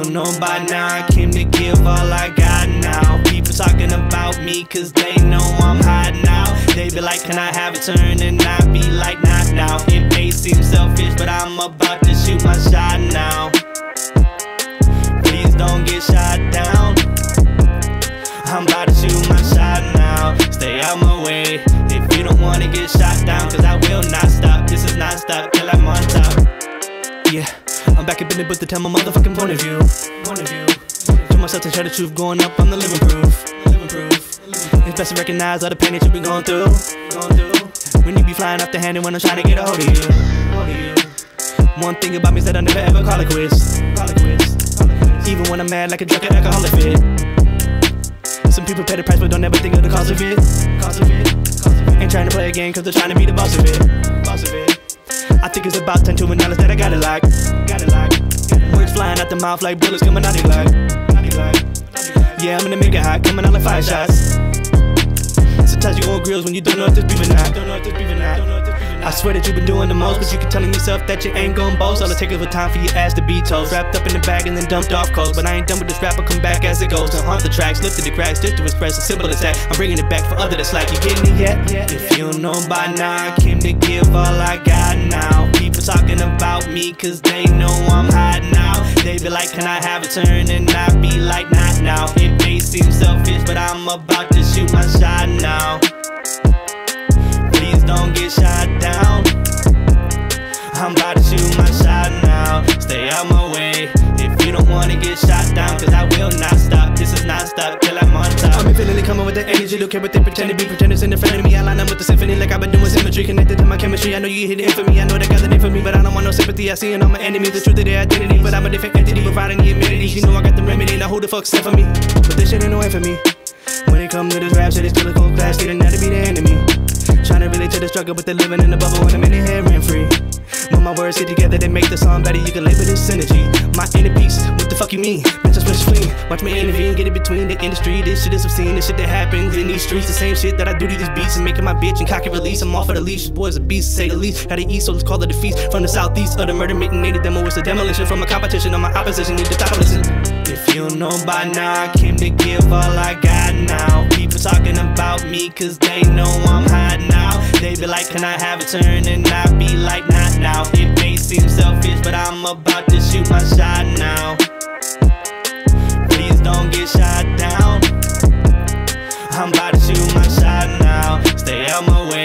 know by now, I came to give all I got now. People talking about me cause they know I'm hot now. They be like, can I have a turn? And I be like, not now. It may seem selfish, but I'm about to shoot my shot now. Please don't get shot down. I'm about to shoot my shot now. Stay out my way if you don't wanna get shot down, cause I will not stop. This is not stop till I'm on top. Yeah, I'm back up in the booth to tell my motherfucking point of view. Show myself to share the truth, going up, I'm the living proof. It's best to recognize all the pain that you've been going through. When you be flying off the handle when I'm trying to get a hold of you. One thing about me is that I never ever call it quits. Even when I'm mad like a drunk and alcoholic fit. Some people pay the price but don't ever think of the cost of it. Ain't trying to play a game cause they're trying to be the boss of it. I think it's about time to acknowledge that I got it locked. Words flying out the mouth like bullets coming out the Glock. Yeah, I'm gonna make it hot, coming out like 5 shots. Sometimes you on grills when you don't know if this beef or not. I swear that you've been doing the most, but you keep telling yourself that you ain't gon' boast. All it takes is a time for your ass to be toast. Wrapped up in the bag and then dumped off coast. But I ain't done with this rap, I'll come back as it goes. To haunt the tracks, lifted the cracks, just to express a simple attack. I'm bringing it back for other that's like, you getting it yet? If you don't know by now, I came to give all I got now. People talking about me cause they know I'm hot now. They be like, can I have a turn? And I be like, not now. It may seem selfish, but I'm about to shoot my shot now. Please don't get shot down. I'm about to shoot my shot now. Stay out my way if you don't wanna get shot down, cause I will not stop. This is not stop till I'm on top. I'm feeling it coming with the energy. Don't care what they pretend to be. Pretenders in the front of me. I line up with the symphony like I've been doing symmetry. Connected to my chemistry. I know you hit it for me. I know they got the name for me, but I don't want no sympathy. I see it on my enemies. The truth of their identity, but I'm a different entity. Providing the amenities. You know I got the remedy. Now who the fuck's set for me? But this shit ain't no way for me. When it comes to this rap shit, it's still a cold class. They don't have to be the enemy. Trying to relate to the struggle, but they're living in the bubble when I'm in here rent free. When my words get together, they make the song better. You can label this synergy. My inner peace, what the fuck you mean? Bitch, I'm special clean. Watch me intervene, get it between the industry. This shit is obscene, this shit that happens in these streets. The same shit that I do to these beats and making my bitch and cock and release. I'm off of the leash, this boy's a beast, to say the least. Got the east, so let's call it a feast. From the southeast of the murder mitigated demo, it's a demolition from a competition on my opposition. Need to stop and listen. If you don't know by now, I came to give all I got now. People talking about me cause they know I'm hot now. They be like, can I have a turn? And I be like, not now. It may seem selfish, but I'm about to shoot my shot now. Please don't get shot down. I'm about to shoot my shot now. Stay out my way